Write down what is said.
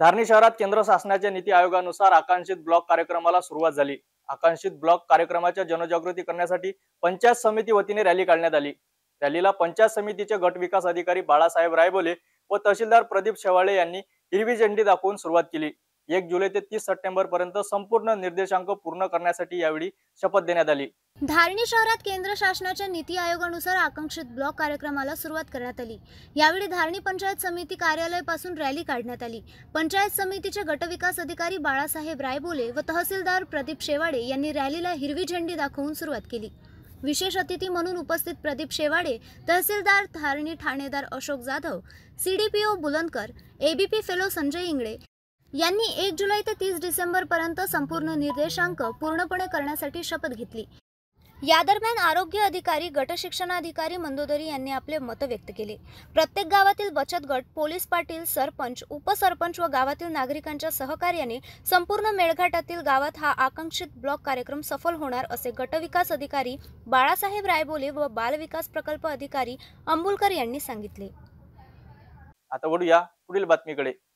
धारणी शहरात केंद्र शासनाच्या नीती आयोगानुसार आकांक्षित ब्लॉक कार्यक्रमाला सुरुवात झाली। आकांक्षित ब्लॉक कार्यक्रमाच्या जनजागृती करण्यासाठी पंचायत समिती वतीने रॅली काढण्यात आली। रॅलीला पंचायत समितीचे गट विकास अधिकारी बाळासाहेब रायबोले व तहसीलदार प्रदीप शेवाळे यांनी हिरवी झेंडी दाखवून सुरुवात केली। 1 जुलै ते 30 सप्टेंबर पर्यंत संपूर्ण निर्देशांक पूर्ण करण्यासाठी यावेळी शपथ देण्यात आली। धारणी शहरात केंद्र शासनाच्या नीती आयोगानुसार आकांक्षित ब्लॉक कार्यक्रमाला सुरुवात करण्यात आली। यावेळी धारणी पंचायत समिती कार्यालयापासून रॅली काढण्यात आली। पंचायत समितीचे गटविकास अधिकारी बाळासाहेब रायबोले व तहसीलदार प्रदीप शेवाळे यांनी रॅलीला हिरवी झेंडी दाखवून सुरुवात केली। विशेष अतिथी म्हणून उपस्थित प्रदीप शेवाळे, तहसीलदार धारणी ठाणेदार Ashok Jadhav, CDPO Bulandkar, ABP fellow Sanjay Ingle यांनी 1 जुलै ते 30 डिसेंबर पर्यंत संपूर्ण निर्देशांक पूर्णपणे करण्यासाठी शपथ घेतली। या दरम्यान आरोग्य अधिकारी, गट शिक्षणाधिकारी मंदोदरी यांनी आपले मत व्यक्त केले। प्रत्येक गावातील बचत गट, पोलीस पाटील, सरपंच, उपसरपंच व गावातील नागरिकांच्या सहकार्याने संपूर्ण मेळघाटातील गावात हा आकांक्षित ब्लॉक कार्यक्रम सफल होणार असे गटविकास अधिकारी बाळासाहेब रायबोले व बाल विकास प्रकल्प अधिकारी अंबुलकर यांनी सांगितले। आता वळूया पुढील बातमीकडे।